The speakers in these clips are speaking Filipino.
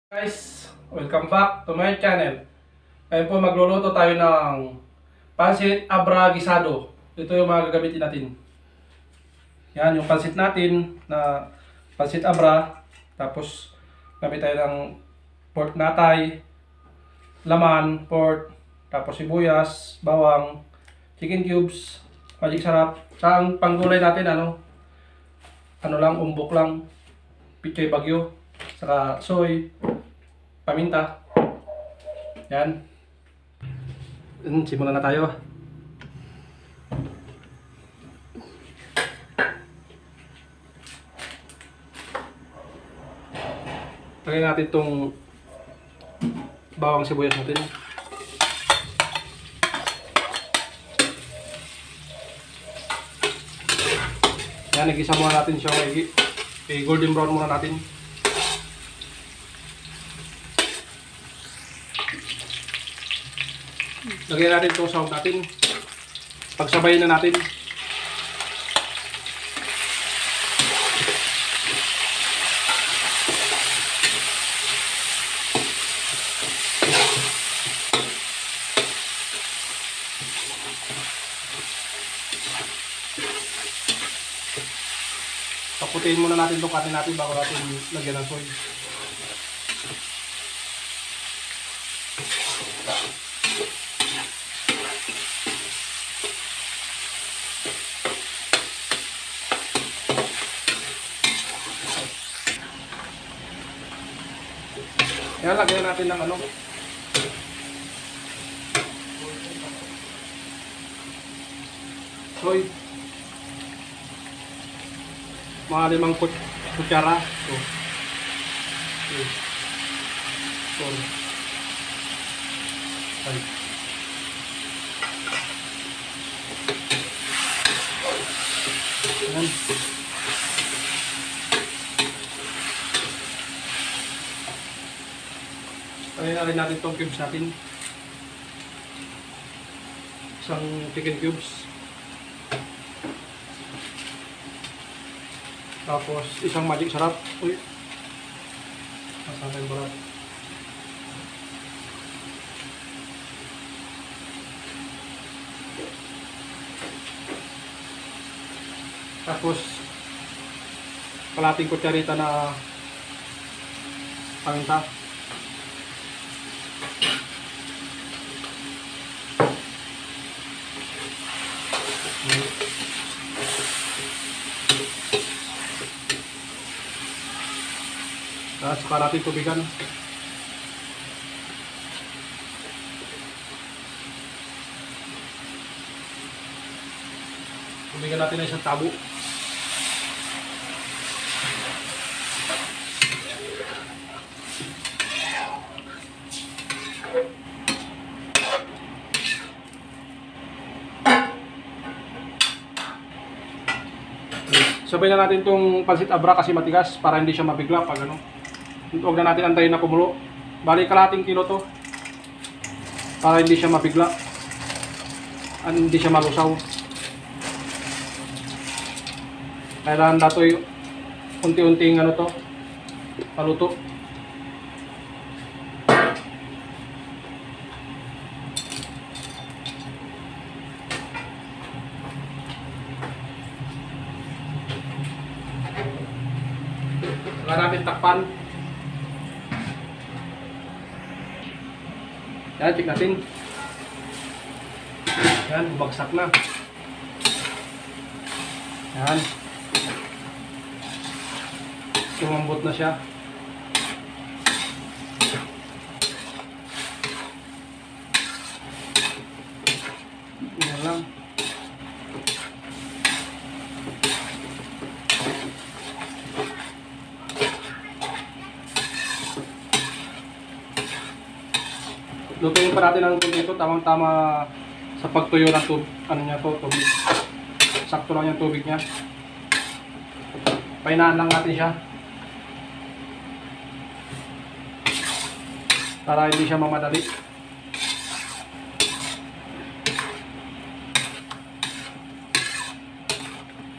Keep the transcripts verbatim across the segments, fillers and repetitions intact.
Guys, welcome back to my channel. Ngayon po magluluto tayo ng pansit abra gisado. Ito yung mga gagamitin natin. Yan yung pansit natin na pansit abra. Tapos gamit tayo ng pork natay, laman, pork, tapos sibuyas, bawang, chicken cubes, magic sarap. Sa ang panggulay natin ano, ano lang, umbok lang, pichay bagyo, saka soy, paminta. Yan. Hmm, simulan na tayo. Lagyan natin itong bawang sibuyas natin. Yan, nag-isa muna natin siya. Okay, golden brown muna natin. Lagyan natin itong sahog natin. Pagsabayin na natin. Paputihin muna natin itong kanin natin bago natin lagyan ng soy. Yan, lagyan natin ng ano, soy. Mga limang kut kutsara. So, okay. four, five. Yan. Lagyan na rin natin itong cubes natin. Isang chicken cubes. Tapos isang magic sarap. Uy. Masakin barat. Tapos kalating kutsarita na paminta. Tapos saka natin tubigan. Tubigan natin na isang tabo. Sabay na natin itong pansit abra kasi matigas para hindi siya mabigla pag ano. Huwag na natin antayin na kumulo. Bali kalating kilo to para hindi siya mabigla, hindi siya malusaw. Kailangan dato yung unti-unting ano to paluto. Saka natin takpan. Yan, check natin. Yan, bumagsak na. Yan. Sumambot na siya. Yan lang. Lutuin pa natin ang tubig ito, tamang-tama sa pagtuyo ng tubig, ano niya to, tubig. Sakto lang yung tubig niya. Pahinaan lang natin siya. Para hindi siya mamadali.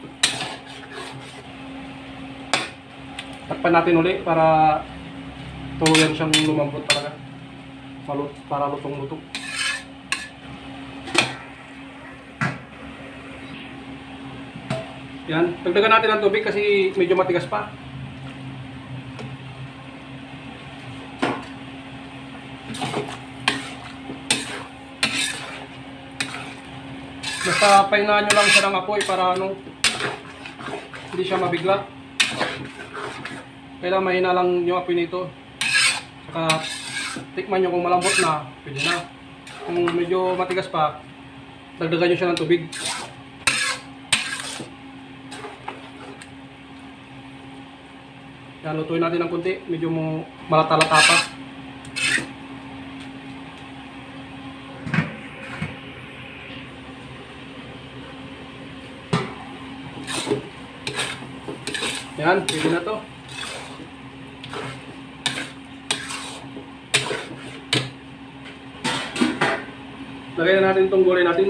Takpan natin uli para tuluyan siyang lumambot talaga. Malut para lutong-lutong. Yan, dagdagan natin ng tubig kasi medyo matigas pa. Basta pahingahan nyo lang siya ng apoy para ano, hindi siya mabigla. Kailangan mahina lang yung apoy nito. Saka tikman nyo kung malambot na, pwede na. Kung medyo matigas pa, dagdagan nyo siya ng tubig. Yan, lutuin natin ng kunti, medyo mo malata-lata pa. Yan, pwede na to. Lagay na natin itong gulay natin.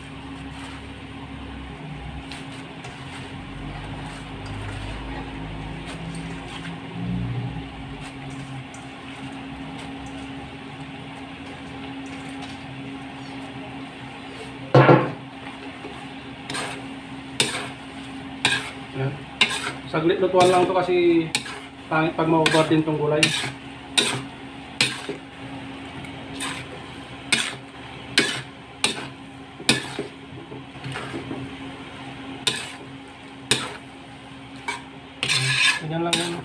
Yan. Saglit lutuan lang to kasi pangit pag ma-over din tong gulay. Ganyan lang yan.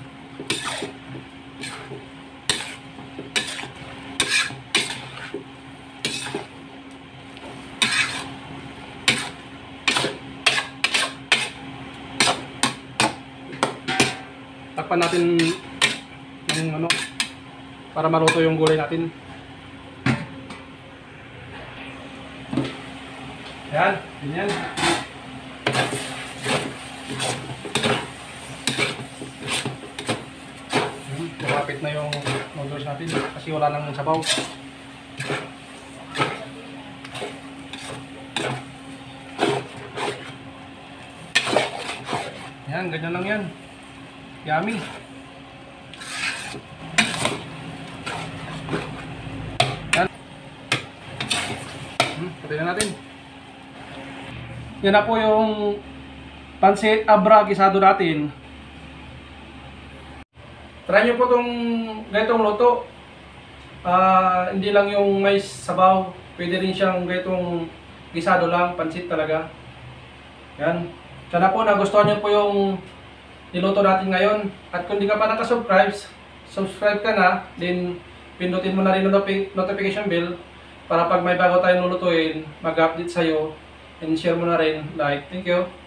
Takpan natin ng ano para maluto yung gulay natin. Yan, ganyan. Malapit na yung noodles natin kasi wala nang sabaw. Yan, ganyan lang yan. Yummy. Yan. Hmm, patayin na natin. Yan na po yung pansit abra gisado natin. Try nyo po itong ganitong luto. Uh, hindi lang yung may sabaw. Pwede rin siyang ganitong gisado lang. Pansit talaga. Yan. Sana po nagustuhan nyo po yung niluto natin ngayon. At kung di ka pa nakasubscribe, subscribe ka na. Then pindutin mo na rin yung notification bell para pag may bago tayong lulutuin, mag-update sa'yo. And share mo na rin. Like, thank you.